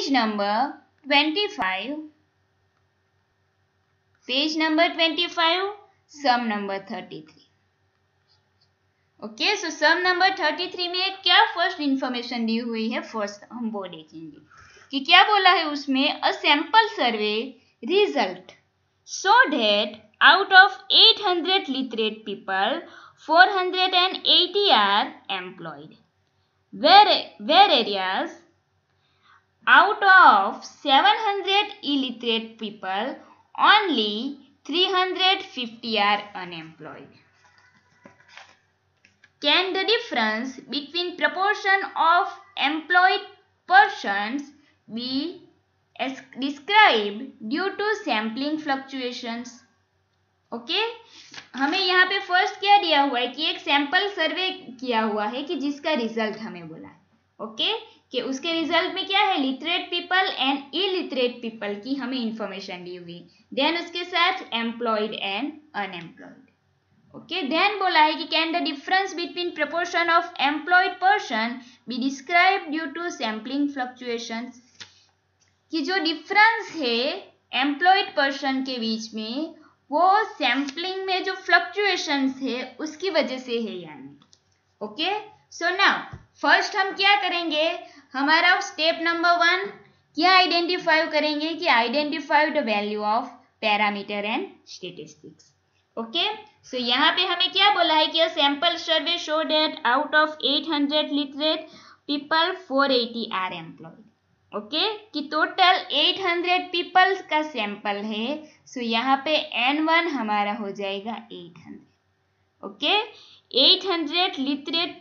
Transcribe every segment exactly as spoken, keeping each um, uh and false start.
Page number twenty five, page number twenty five, sum number thirty three. Okay, so sum number thirty three में क्या first information दी हुई है, first हम वो देखेंगे कि क्या बोला है उसमें। A sample survey result show that out of eight hundred literate people four hundred eighty are employed, where whereas out of seven hundred illiterate people only three hundred fifty are unemployed. Can the difference between proportion of employed persons be described due to sampling fluctuations? Okay okay? हमें यहाँ पे first क्या दिया हुआ है कि एक sample survey किया हुआ है कि जिसका रिजल्ट हमें बोला है। Okay okay? कि उसके रिजल्ट में क्या है, literate people and illiterate people की हमें इंफॉर्मेशन दी हुई, देन उसके साथ employed and unemployed. Okay, then बोला है कि can the difference between proportion of employed person be describe due to sampling fluctuations, कि जो डिफरेंस है एम्प्लॉयड पर्सन के बीच में वो सैम्पलिंग में जो फ्लक्चुएशंस है उसकी वजह से है या नहीं। ओके, सो नाउ फर्स्ट हम क्या करेंगे, हमारा स्टेप नंबर वन क्या आइडेंटिफाई करेंगे कि identify the value of parameter and statistics. Okay, so यहाँ पे हमें क्या बोला है कि sample survey show that out of eight hundred literate people four eighty are employed. Okay okay? कि टोटल एट हंड्रेड पीपल्स का सैंपल है, सो so यहाँ पे एन वन हमारा हो जाएगा eight hundred. Okay, eight hundred literate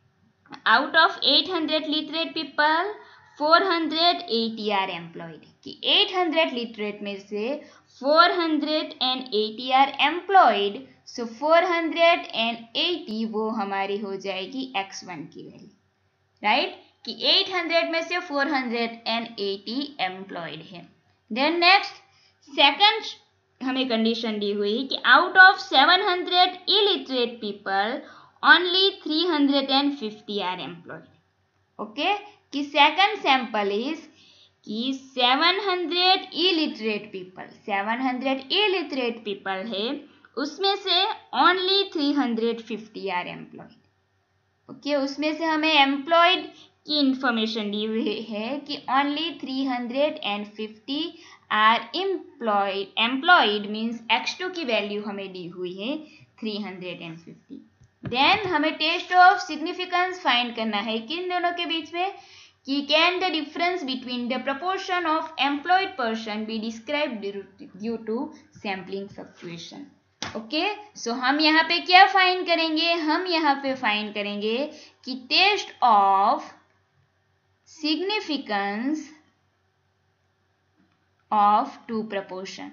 out of eight hundred literate people four hundred eighty are employed, कि एट हंड्रेड लिटरेट में से four hundred eighty are employed, so four hundred eighty वो हमारी हो जाएगी एक्स वन की वैल्यू, right right? कि एट हंड्रेड में से फोर हंड्रेड एटी एम्प्लॉयड है। देन नेक्स्ट सेकंड हमें कंडीशन दी हुई कि out of seven hundred illiterate people only three hundred fifty are employed. Okay, कि सेकंड सैंपल इज कि seven hundred illiterate people, seven hundred illiterate people है, उसमें से only three hundred fifty are employed. Okay, उसमें से हमें employed की information दी हुई है कि only three hundred fifty are employed, employed means X two की वैल्यू हमें दी हुई है थ्री हंड्रेड फिफ्टी। देन हमें टेस्ट ऑफ सिग्निफिकेंस फाइंड करना है किन दोनों के बीच में, कि can the difference between the proportion of employed person be describe due to sampling fluctuation. Okay, so हम यहाँ पे क्या फाइंड करेंगे, हम यहाँ पे फाइंड करेंगे कि test of significance of two proportion।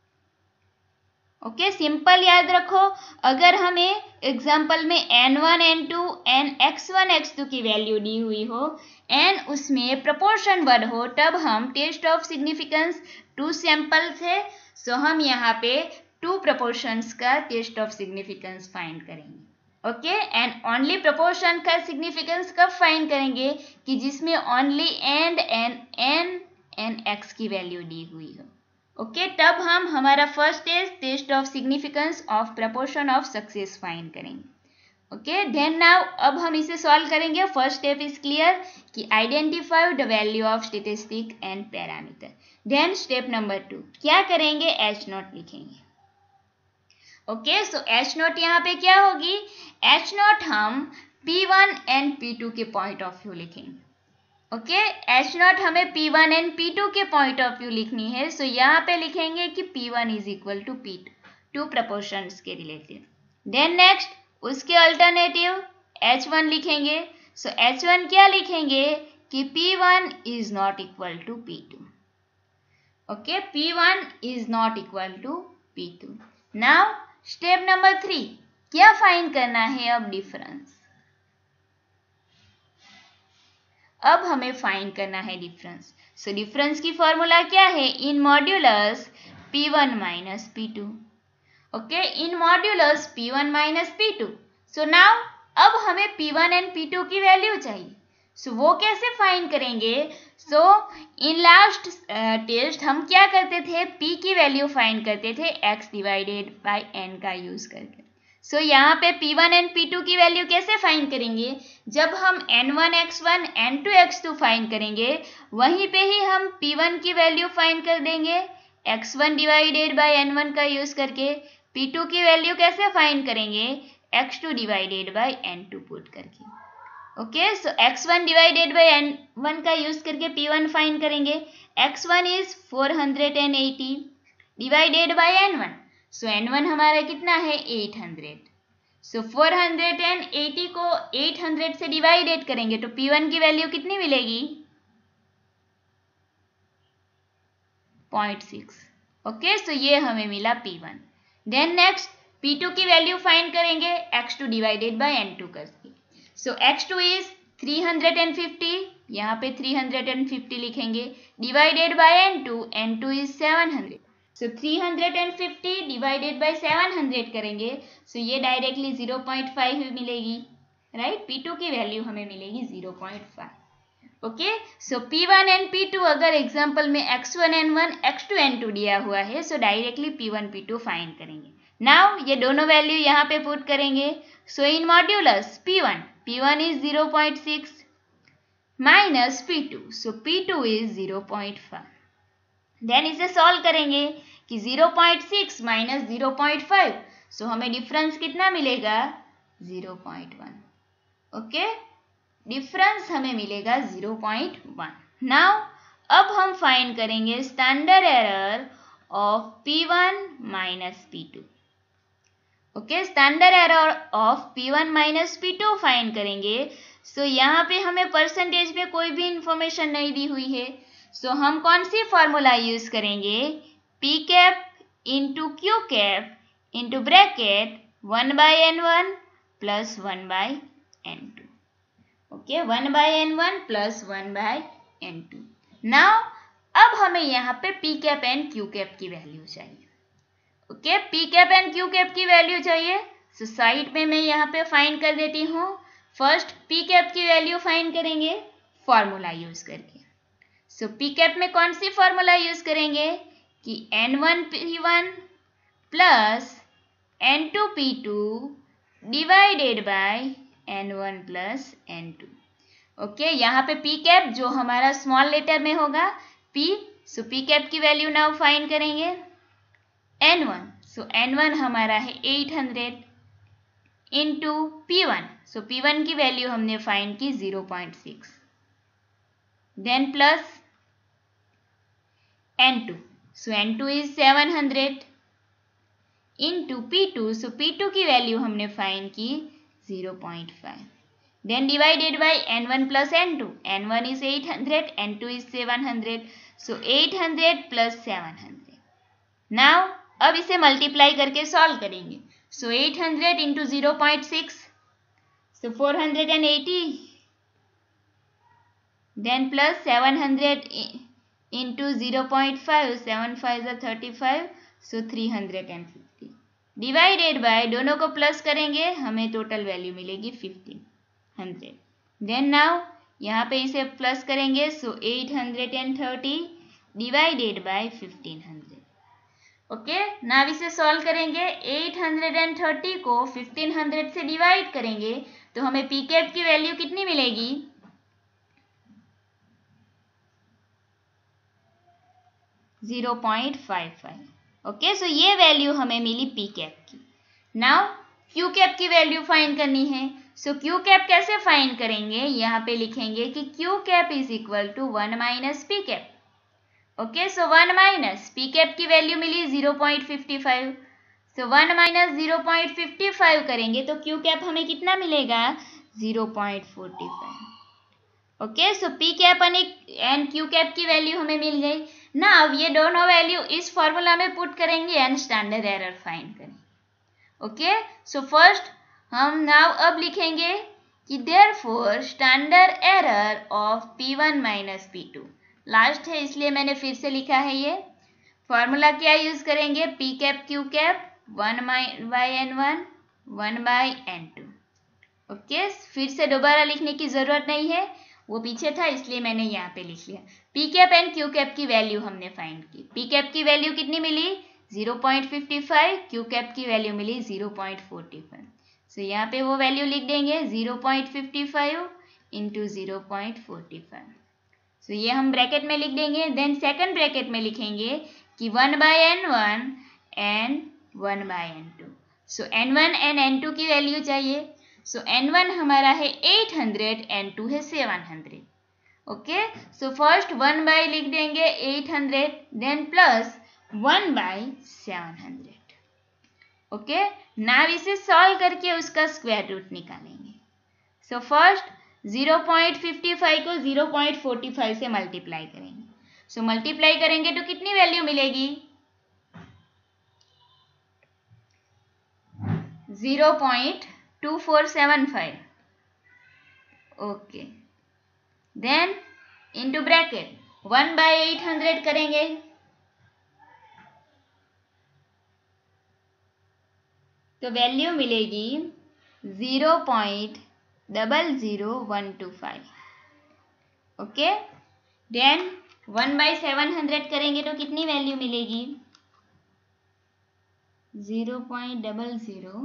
Okay, simple याद रखो, अगर हमें एग्जाम्पल में N one N two N X one x two की वैल्यू दी हुई हो एन उसमें प्रोपोर्शन वर्ड हो, तब हम test of significance two samples है, सो हम यहाँ पे टू प्रोपोर्शंस का टेस्ट ऑफ सिग्निफिकेंस फाइंड करेंगे। ओके, एंड ओनली प्रोपोर्शन का सिग्निफिकेंस कब फाइंड करेंगे कि जिसमें only and N n n x की वैल्यू दी हुई हो। ओके, तब हम हमारा first test test of significance of proportion of success find करेंगे। ओके, देन नाउ अब हम इसे सॉल्व करेंगे। फर्स्ट स्टेप इज क्लियर कि identify the value of statistic and parameter. Then step number two क्या करेंगे, एच नॉट लिखेंगे। Okay, so H naught यहाँ पे क्या होगी, एच नॉट हम P one and P two के पॉइंट ऑफ व्यू लिखेंगे। ओके, एच नॉट हमें P one and P two के पॉइंट ऑफ व्यू लिखनी है, सो so यहाँ पे लिखेंगे कि P one is equal to P two, two proportions के रिलेटिव। देन नेक्स्ट उसके अल्टरनेटिव एच वन लिखेंगे, सो एच वन क्या लिखेंगे कि P one is not equal to P two. Okay, P one is not equal to P two. Now step number three क्या find करना है, अब difference. अब हमें फाइंड करना है डिफरेंस। सो डिफरेंस की फॉर्मूला क्या है, in modulus P one minus P two. Okay, in modulus P one minus P two. So now अब हमें P one and P two की वैल्यू चाहिए, सो so वो कैसे फाइंड करेंगे। सो इन लास्ट टेस्ट हम क्या करते थे, p की वैल्यू फाइंड करते थे x डिवाइडेड बाय n का यूज करके। सो so, यहाँ पे P one and P two की वैल्यू कैसे फाइंड करेंगे, जब हम n one x one N two x two find करेंगे वहीं पे ही हम पी वन की वैल्यू फाइंड कर देंगे x one divided by n one का यूज करके। पी टू की वैल्यू कैसे फाइंड करेंगे, x two divided by n two put करके। Okay, so x one divided by n one का यूज करके पी वन फाइंड करेंगे। X one is four hundred eighty divided by n one, so n one हमारा कितना है eight hundred. So four hundred eighty को eight hundred से divided करेंगे तो पी वन की वैल्यू कितनी मिलेगी, पॉइंट सिक्स। ओके, सो ये हमें मिला P one. Then next P two की वैल्यू फाइंड करेंगे x two divided by n two करके। So x two is three hundred fifty, यहाँ पे थ्री हंड्रेड फिफ्टी लिखेंगे, divided by n two, n two is seven hundred. So three hundred fifty divided by seven hundred करेंगे, so so ये directly zero point five मिलेगी, right. P two की value हमें मिलेगी zero point five. Okay, so P one and P two अगर example में x one n one x two n two दिया हुआ है, so directly P one P two find करेंगे। नाउ ये दोनों वैल्यू यहाँ पे पुट करेंगे। So in modulus P one, P one is zero point six minus P two, so P two is zero point five. Then इसे solve करेंगे कि zero point six minus zero point five, सो हमें difference कितना मिलेगा, zero point one. Okay, difference हमें मिलेगा zero point one. Now अब हम फाइंड करेंगे standard error of P one minus P two. Okay, standard error of P one minus P two find करेंगे। So so, यहाँ पे हमें परसेंटेज में कोई भी इंफॉर्मेशन नहीं दी हुई है, सो so, हम कौन सी फॉर्मूला यूज करेंगे, P cap into Q cap into bracket one by n one plus one by n two. Okay, one by n one plus one by n two. Now अब हमें यहाँ पे P cap and Q cap की value चाहिए। Okay, P cap and Q cap की value चाहिए, so so, side पे मैं यहाँ पे फाइंड कर देती हूँ। फर्स्ट पी कैप की वैल्यू फाइंड करेंगे फॉर्मूला यूज करके। सो पी कैप में कौन सी फॉर्मूला यूज करेंगे कि n one P one plus n two P two divided by n one plus n two. Okay, यहाँ पे पी कैप जो हमारा स्मॉल लेटर में होगा P, सो पी कैप की वैल्यू नाउ फाइंड करेंगे n one, so n one हमारा है eight hundred into P one, so P one की वैल्यू हमने फाइंड की zero point six. Then plus n two, so n two is seven hundred into P two, so P two की value हमने find की zero point five. Then divided by n one plus n two, n one is eight hundred, n two is seven hundred, so eight hundred plus seven hundred. Now अब इसे multiply करके solve करेंगे। So eight hundred into zero point six, so four hundred eighty, then plus seven hundred into zero point five, seven five ज़ा thirty five, so three hundred fifty divided by, दोनों को plus करेंगे हमें total value मिलेगी fifteen hundred. Then now यहाँ पे इसे plus करेंगे, so eight hundred thirty divided by fifteen hundred. Okay, now इसे सॉल्व करेंगे। एट हंड्रेड थर्टी को फिफ्टीन हंड्रेड से डिवाइड करेंगे तो हमें पी कैप की वैल्यू कितनी मिलेगी, zero point five five. Okay, so ये वैल्यू हमें मिली पी कैप की। नाउ क्यू कैप की वैल्यू फाइंड करनी है। सो क्यू कैप कैसे फाइंड करेंगे, यहाँ पे लिखेंगे कि Q cap is equal to one minus P cap. Okay, so one minus P cap की वैल्यू मिली zero point five five, so one minus zero point five five करेंगे तो क्यू कैप हमें कितना मिलेगा, zero point four five. Okay, so P cap and Q cap की value हमें मिल गई। ना अब ये दोनों वैल्यू इस फॉर्मूला में पुट करेंगे एंड स्टैंडर्ड एरर फाइंड करेंगे। ओके, सो फर्स्ट हम नाउ अब लिखेंगे कि therefore standard error of P one minus P two, last है इसलिए मैंने फिर से लिखा है। ये फॉर्मूला क्या यूज करेंगे, P cap Q cap one by n one one by n two. Okay, फिर से दोबारा लिखने की जरूरत नहीं है, वो पीछे था इसलिए मैंने यहाँ पे लिख लिया। P cap and Q cap की वैल्यू हमने फाइंड की। पी कैप की वैल्यू कितनी मिली? Zero point five five. Q cap की वैल्यू मिली zero point four five. So यहाँ पे वो वैल्यू लिख देंगे zero point five five into zero point four five. So ये हम ब्रैकेट में लिख देंगे। देन सेकंड ब्रैकेट में लिखेंगे कि one by n one and one by n two. So n one and n two की वैल्यू चाहिए। सो एन वन हमारा है एट हंड्रेड, एन टू है seven hundred. Okay, so first one by लिख देंगे eight hundred, then plus one by seven hundred. Okay, now इसे solve करके उसका स्क्वायर रूट निकालेंगे। So first zero point five five को ज़ीरो पॉइंट फोर फाइव से multiply करेंगे। So so, multiply करेंगे तो कितनी वैल्यू मिलेगी? Zero point two four seven five. Okay, then into bracket one by eight hundred करेंगे तो वैल्यू मिलेगी zero point double zero one two five. Okay, then one by seven hundred करेंगे तो कितनी वैल्यू मिलेगी? Zero point double zero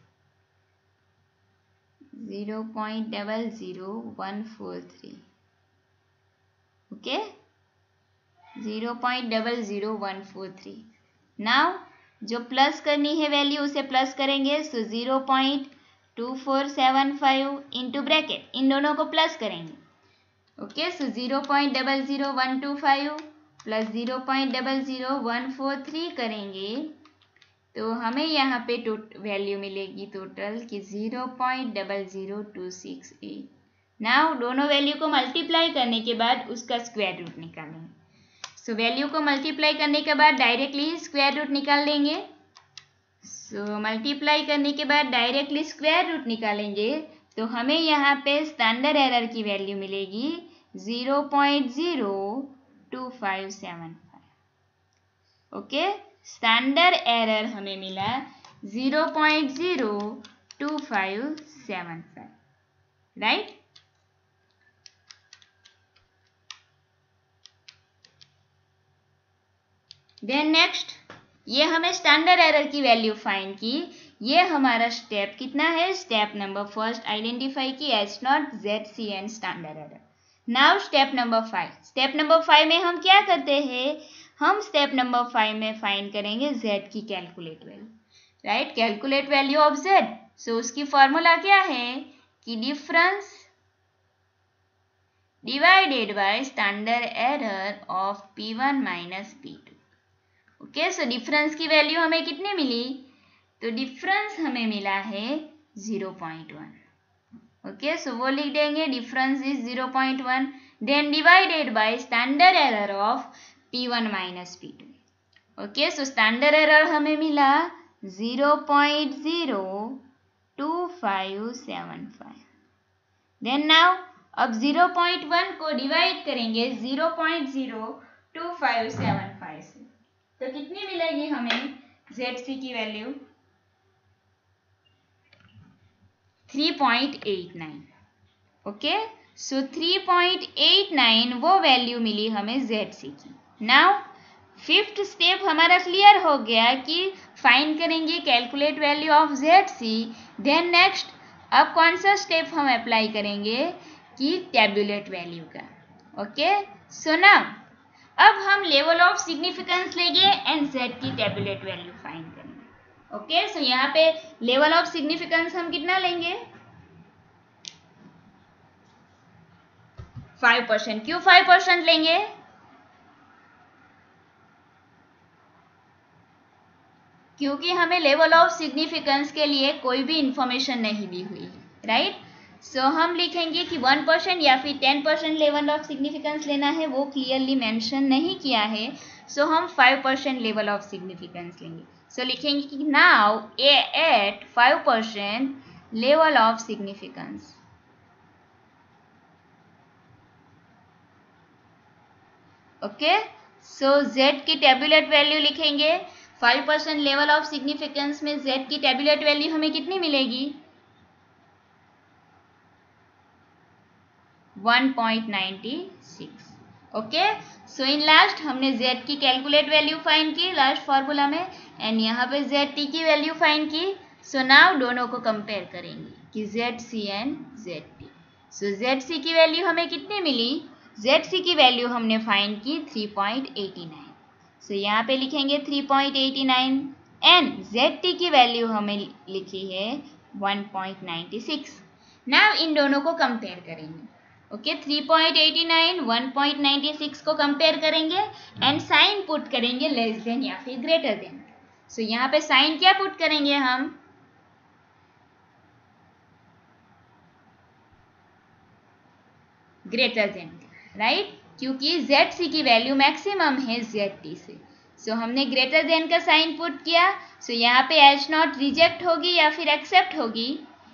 zero point double zero one four three. Okay, zero point double zero one four three. Now जो plus करनी है value उसे plus करेंगे। So zero point two four seven five into bracket इन दोनों को plus करेंगे। Okay, so zero point double zero one two five plus zero point double zero one four three करेंगे तो हमें यहाँ पे वैल्यू मिलेगी टोटल कि zero point double zero two six eight. Now दोनों वैल्यू को मल्टीप्लाई करने के बाद उसका स्क्वायर रूट निकालेंगे। सो वैल्यू को मल्टीप्लाई करने के बाद डायरेक्टली स्क्वायर रूट निकाल लेंगे। सो मल्टीप्लाई करने के बाद डायरेक्टली स्क्वायर रूट निकालेंगे तो हमें यहाँ पे स्टैंडर्ड एरर की वैल्यू मिलेगी zero point zero two five seven five. Okay, standard error हमें मिला zero point zero two five seven five, right. Then next, ये हमें स्टैंडर्ड एरर की वैल्यू फाइंड की। ये हमारा स्टेप कितना है? स्टेप नंबर फर्स्ट आइडेंटिफाई की H naught Z C and standard error. Now step number five. Step number five में हम क्या करते हैं? हम स्टेप नंबर फाइव में फाइंड करेंगे जेड की calculate value, right. Calculate value of Z. So उसकी फॉर्मूला क्या है कि difference divided by standard error of P one minus P two. Okay, so difference की वैल्यू हमें कितनी मिली? तो डिफरेंस हमें मिला है zero point one. Okay, so वो लिख देंगे difference is zero point one, then divided by standard error of P one minus P two. Okay, so standard error हमें मिला zero point zero two five seven five. Then now अब zero point one को divide करेंगे zero point zero two five seven five से तो कितनी मिलेगी हमें जेड सी की value? Three point eight nine. Okay, so three point eight nine वो वैल्यू मिली हमें जेड सी की। नाउ फिफ्थ स्टेप हमारा क्लियर हो गया कि फाइंड करेंगे calculate value of Z C. Then next अब कौन सा स्टेप हम अप्लाई करेंगे कि टैबुलेट वैल्यू का। ओके, सो नाउ अब हम लेवल ऑफ सिग्निफिकेंस लेंगे एंड जेड की टैबुलेट वैल्यू फाइंड करेंगे। ओके, सो यहाँ पे लेवल ऑफ सिग्निफिकेंस हम कितना लेंगे? Five percent. क्यों फाइव परसेंट लेंगे? क्योंकि हमें लेवल ऑफ सिग्निफिकेंस के लिए कोई भी इंफॉर्मेशन नहीं दी हुई है, राइट। सो हम लिखेंगे कि वन परसेंट या फिर ten percent level of significance लेना है, वो क्लियरली मेंशन नहीं किया है। सो so हम five percent level of significance लेंगे। सो so लिखेंगे कि now a at five percent level of significance. Okay, so Z की टैबुलेट वैल्यू लिखेंगे। Five percent level of significance में जेड की टैबुलेट वैल्यू हमें कितनी मिलेगी? One point nine six. Okay, so in last हमने z की कैलकुलेट वैल्यू फाइंड की लास्ट फॉर्मूला में, एंड यहाँ पे zt की वैल्यू फाइंड की। सो नाउ दोनों को कंपेयर करेंगे कि zc and zt। So zc की वैल्यू हमें कितनी मिली, zc की वैल्यू हमने फाइंड की three point eight nine. So यहाँ पे लिखेंगे three point eight nine, and zt की वैल्यू हमें लिखी है one point nine six. Now इन दोनों को कंपेयर करेंगे। Okay, three point eight nine one point nine six को कंपेयर करेंगे एंड साइन पुट करेंगे लेस देन या फिर ग्रेटर देन। सो यहाँ पे साइन क्या पुट करेंगे हम, ग्रेटर देन, राइट, क्योंकि zc की वैल्यू मैक्सिमम है zt से। सो so, हमने ग्रेटर देन का साइन पुट किया। सो so, यहाँ पे एच नॉट रिजेक्ट होगी या फिर एक्सेप्ट होगी,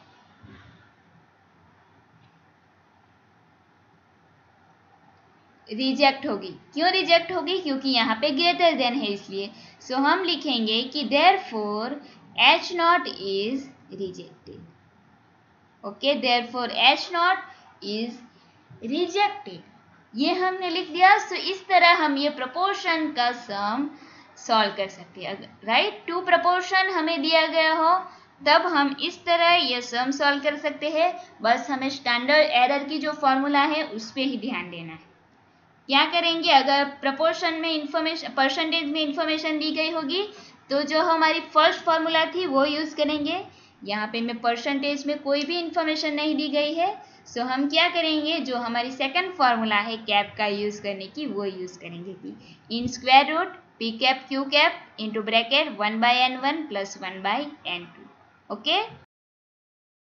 रिजेक्ट होगी। क्यों रिजेक्ट होगी, क्योंकि यहाँ पे ग्रेटर देन है इसलिए। सो so, हम लिखेंगे कि therefore H naught is rejected. Okay, therefore H naught is rejected, ये हमने लिख दिया। सो so, इस तरह हम ये प्रोपोर्शन का सम सॉल्व कर सकते हैं, राइट। टू प्रोपोर्शन हमें दिया गया हो तब हम इस तरह ये सम सॉल्व कर सकते हैं। बस हमें स्टैंडर्ड एरर की जो फॉर्मूला है उस पर ही ध्यान देना है। क्या करेंगे, अगर प्रपोर्शन में इंफॉर्मेशन परसेंटेज में इंफॉर्मेशन दी गई होगी तो जो हमारी फर्स्ट फॉर्मूला थी वो यूज़ करेंगे। यहाँ पे में परसेंटेज में कोई भी इंफॉर्मेशन नहीं दी गई है। सो so, हम क्या करेंगे, जो हमारी सेकंड फार्मूला है कैप का यूज़ करने की, वो यूज़ करेंगे कि in square root P cap Q cap into bracket one by N one plus one by N two. Okay.